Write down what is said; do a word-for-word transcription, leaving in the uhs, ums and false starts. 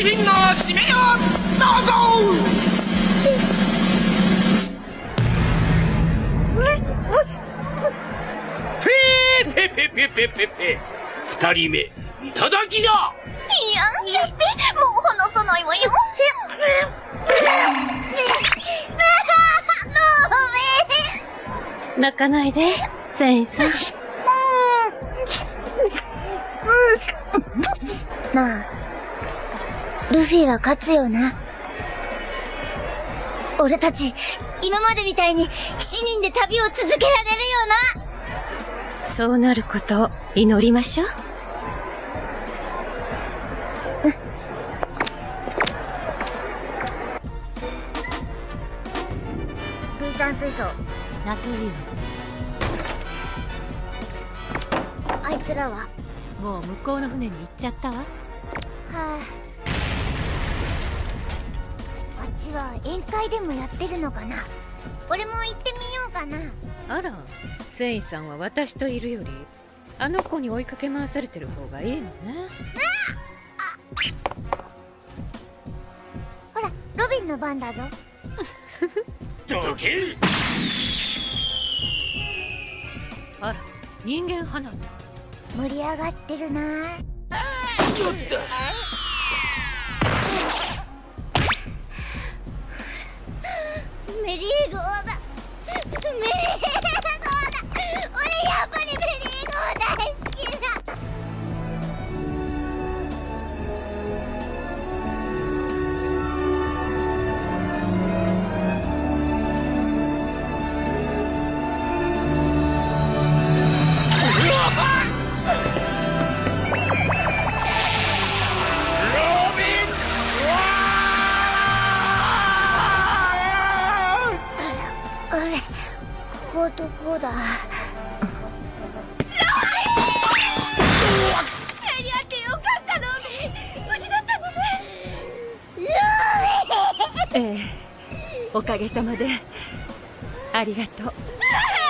品の締めをどうぞ。フェーフェフェフェフェフェフェ二人目いただきだ。 いやんじゃってもう離さないわよ。 泣かないで繊維さん。 まあルフィは勝つよな。俺たち今までみたいにしちにんで旅を続けられるよな。 そうなることを祈りましょう。 水産水槽ナトリウム。 あいつらはもう向こうの船に行っちゃったわ。 はあ、あっちは宴会でもやってるのかな。俺も行ってみようかな。 あら、繊維さんは私といるよりあの子に追いかけ回されてる方がいいのね。 ほらロビンの番だぞ。 どけ。 あら、人間花火。 盛り上がってるな。メリーゴーだ。メリーゴーだ。俺やっぱりメリーゴー大好きだ。どこだ。やり合ってよかったロビン。無事だったのね。ロビン。 ええ、おかげさまでありがとう。